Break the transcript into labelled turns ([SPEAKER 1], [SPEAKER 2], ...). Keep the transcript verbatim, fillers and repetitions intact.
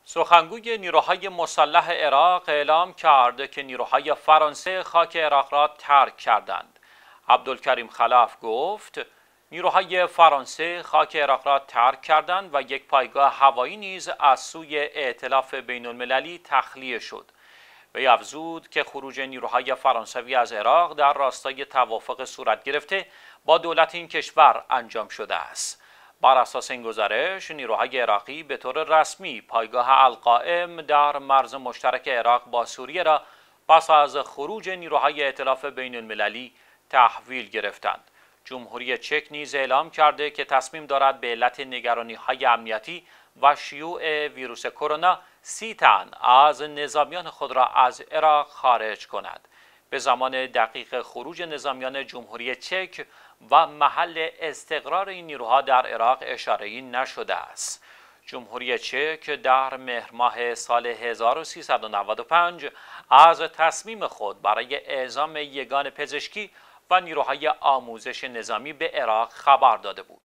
[SPEAKER 1] سخنگوی نیروهای مسلح عراق اعلام کرد که نیروهای فرانسه خاک عراق را ترک کردند. عبدالکریم خلف گفت نیروهای فرانسه خاک عراق را ترک کردند و یک پایگاه هوایی نیز از سوی ائتلاف بین المللی تخلیه شد. وی افزود که خروج نیروهای فرانسوی از عراق در راستای توافق صورت گرفته با دولت این کشور انجام شده است. بر اساس این گزارش، نیروهای عراقی به طور رسمی پایگاه القائم در مرز مشترک عراق با سوریه را پس از خروج نیروهای ائتلاف بین المللی تحویل گرفتند. جمهوری چک نیز اعلام کرده که تصمیم دارد به علت نگرانی‌های امنیتی و شیوع ویروس کرونا سی تن از نظامیان خود را از عراق خارج کند. به زمان دقیق خروج نظامیان جمهوری چک و محل استقرار این نیروها در عراق اشاره‌ای نشده است. جمهوری چک در مهر ماه سال هزار و سیصد و نود و پنج از تصمیم خود برای اعزام یگان پزشکی و نیروهای آموزش نظامی به عراق خبر داده بود.